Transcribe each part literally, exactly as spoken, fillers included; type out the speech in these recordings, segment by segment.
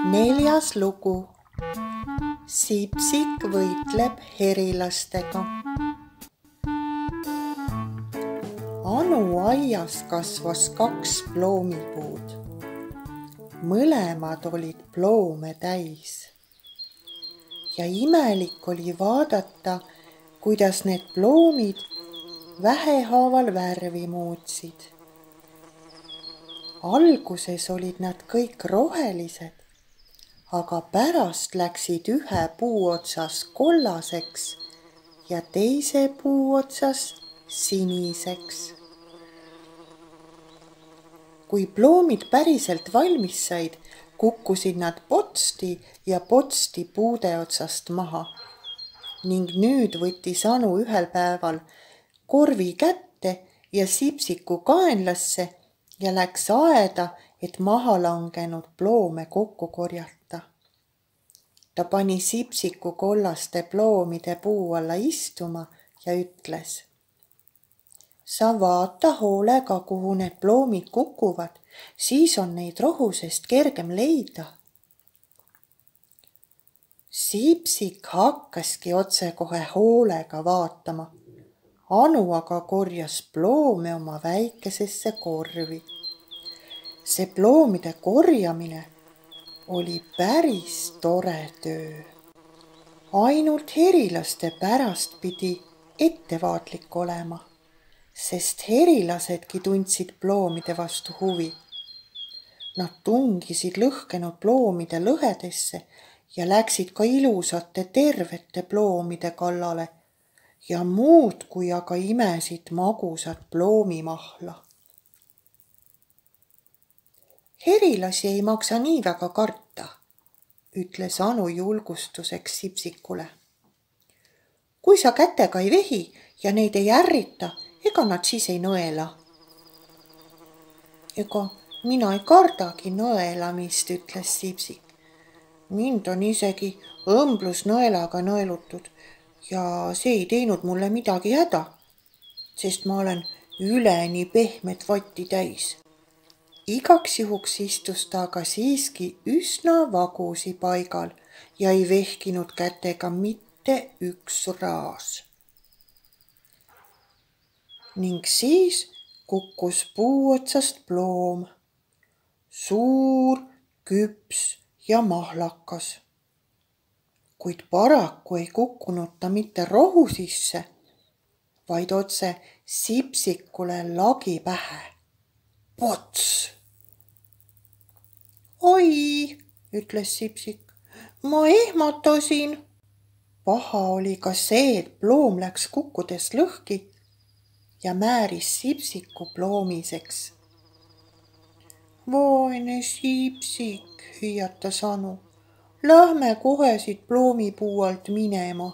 Neljas lugu. Sipsik võitleb herilastega. Anu aias kasvas kaks ploomipuud. Mõlemad olid ploome täis. Ja imelik oli vaadata, kuidas need ploomid vähehaaval värvi muutsid. Alguses olid nad kõik rohelised, aga pärast läksid ühe puu otsas kollaseks ja teise puu otsas siniseks. Kui ploomid päriselt valmis said, kukkusid nad potsti ja potsti puude otsast maha. Ning nüüd võttis Anu ühel päeval korvi kätte ja Sipsiku kaenlasse ja läks aeda, et maha langenud ploome kokku korjata. Ta pani Sipsiku kollaste ploomide puu alla istuma ja ütles: Sa vaata hoolega, kuhu need ploomid kukuvad, siis on neid rohusest kergem leida. Sipsik hakkaski otsekohe hoolega vaatama. Anu aga korjas ploome oma väikesesse korvi. See ploomide korjamine oli päris tore töö. Ainult herilaste pärast pidi ettevaatlik olema, sest herilasedki tundsid ploomide vastu huvi. Nad tungisid lõhkenud ploomide lõhedesse ja läksid ka ilusate tervete ploomide kallale ja muud kui aga imesid magusat ploomimahla. Herilasi ei maksa nii väga karta, ütles Anu julgustuseks Sipsikule. Kui sa kätega ei vehi ja neid ei ärrita, ega nad siis ei nõela. Ega mina ei kardagi nõelamist, ütles Sipsik. Mind on isegi õmblusnõelaga nõelutud ja see ei teinud mulle midagi häda, sest ma olen üleni pehmet vatti täis. Igaks juhuks istus ta aga siiski üsna vagusi paigal ja ei vehkinud kätega mitte üks raas. Ning siis kukkus puu otsast ploom, suur, küps ja mahlakas. Kuid paraku ei kukkunud ta mitte rohu sisse, vaid otse Sipsikule lagi pähe. Pots! Oi, ütles Sipsik, ma ehmatasin. Paha oli ka see, et ploom läks kukkudes lõhki ja määris Sipsiku ploomiseks. Vaene Sipsik, hüüatas Anu. Lähme kohe siit ploomipuu alt minema.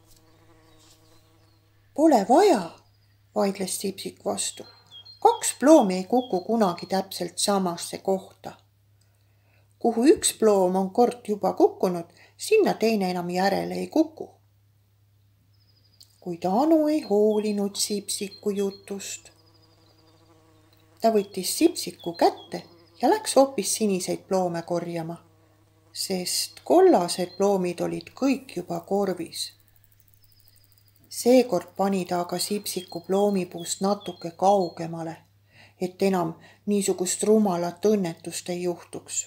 Pole vaja, vaidles Sipsik vastu. Kaks ploomi ei kuku kunagi täpselt samasse kohta. Kuhu üks ploom on kord juba kukkunud, sinna teine enam järele ei kuku. Kuid Anu ei hoolinud Sipsiku jutust. Ta võttis Sipsiku kätte ja läks hoopis siniseid ploome korjama, sest kollased ploomid olid kõik juba korvis. Seekord pani ta aga Sipsiku ploomipuust natuke kaugemale, et enam niisugust rumalat õnnetust ei juhtuks.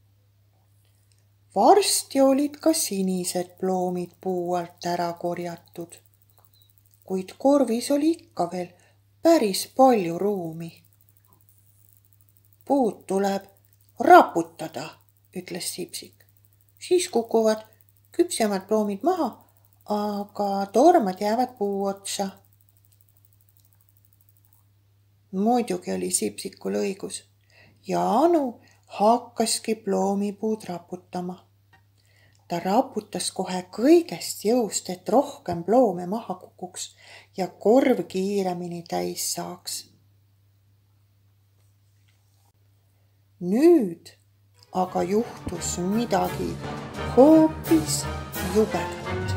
Varsti olid ka sinised ploomid puu alt ära korjatud, kuid korvis oli ikka veel päris palju ruumi. Puud tuleb raputada, ütles Sipsik. Siis kukuvad küpsemad ploomid maha, aga tormad jäävad puu otsa. Muidugi oli Sipsikul õigus ja Anu hakkaski ploomipuud raputama. Ta raputas kohe kõigest jõust, et rohkem ploome maha kukuks ja korv kiiremini täis saaks. Nüüd aga juhtus midagi hoopis jubedat.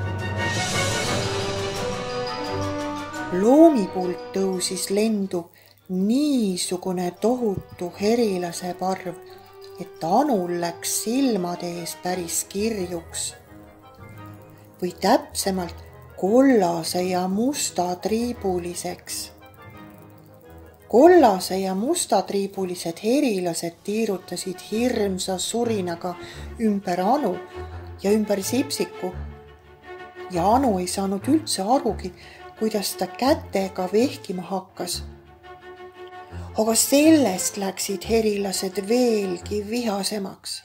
Ploomipuult tõusis lendu niisugune tohutu herilase parv, et Anul läks silmade ees päris kirjuks. Või täpsemalt kollase ja mustatriibuliseks. Kollase ja mustatriibulised herilased tiirutasid hirmsa surinaga ümber Anu ja ümber Sipsiku. Ja Anu ei saanud üldse arugi, kuidas ta kätega vehkima hakkas. Aga sellest läksid herilased veelgi vihasemaks.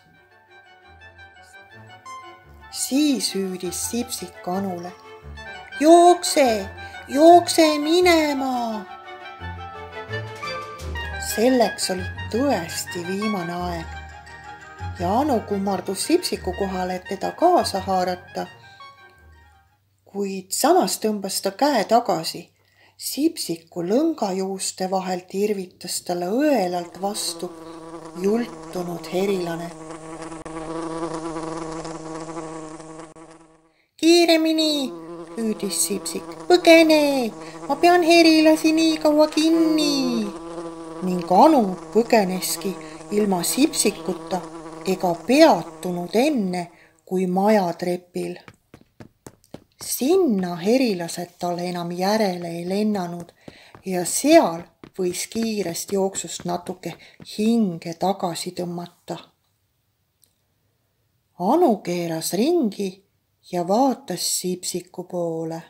Siis hüüdis Sipsik Anule: jookse, jookse minema! Selleks oli tõesti viimane aeg ja Anu kummardus Sipsiku kohale, et teda kaasa haarata, kuid samas tõmbas ta käe tagasi. Sipsiku lõngajuuste vahel tirvitas talle õelalt vastu jultunud herilane. Kiiremini, hüüdis Sipsik, põgene, ma pean herilasi nii kaua kinni. Ning Anu põgeneski ilma Sipsikuta ega peatunud enne kui majatrepil. Sinna herilased talle enam järele ei lennanud ja seal võis kiirest jooksust natuke hinge tagasi tõmmata. Anu keeras ringi ja vaatas Sipsiku poole.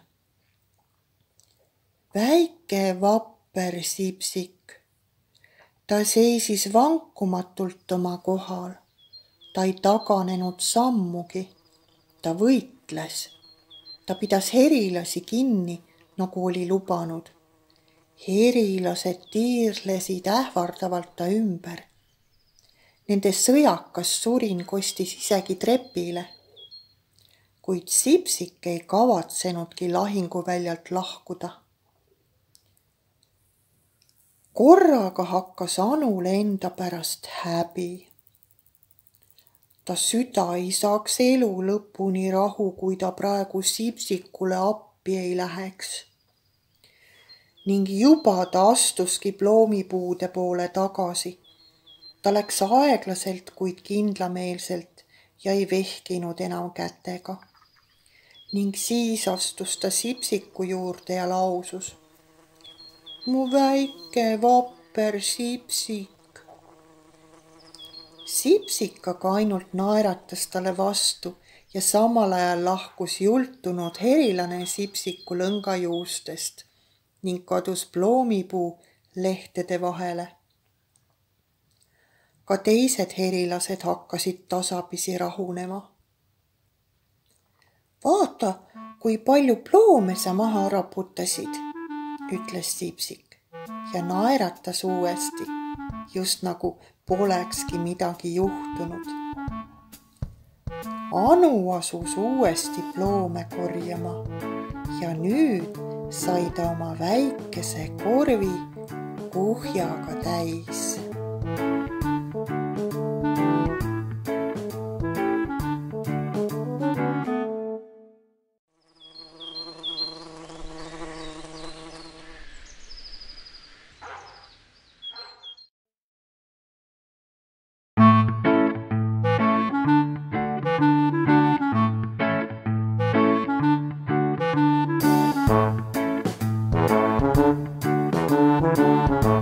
Väike vapper Sipsik. Ta seisis vankumatult oma kohal. Ta ei taganenud sammugi. Ta võitles. Ta pidas herilasi kinni, nagu oli lubanud. Herilased tiirlesid ähvardavalt ta ümber. Nende sõjakas surin kostis isegi trepile. Kuid Sipsik ei kavatsenudki lahinguväljalt lahkuda. Korraga hakkas Anule enda pärast häbi. Ta süda ei saaks elu lõpuni rahu, kui ta praegu Sipsikule appi ei läheks. Ning juba ta astuski ploomipuude poole tagasi. Ta läks aeglaselt, kuid kindlameelselt ja ei vehkinud enam kätega. Ning siis astus ta Sipsiku juurde ja lausus: mu väike vapper Sipsik. Sipsik aga ainult naeratas talle vastu ja samal ajal lahkus jultunud herilane Sipsiku lõngajuustest ning kadus ploomipuu lehtede vahele. Ka teised herilased hakkasid tasapisi rahunema. Vaata, kui palju ploome sa maha raputasid, ütles Sipsik ja naeratas uuesti, just nagu polekski midagi juhtunud. Anu asus uuesti ploome korjama ja nüüd sai ta oma väikese korvi kuhjaga täis. Thank you.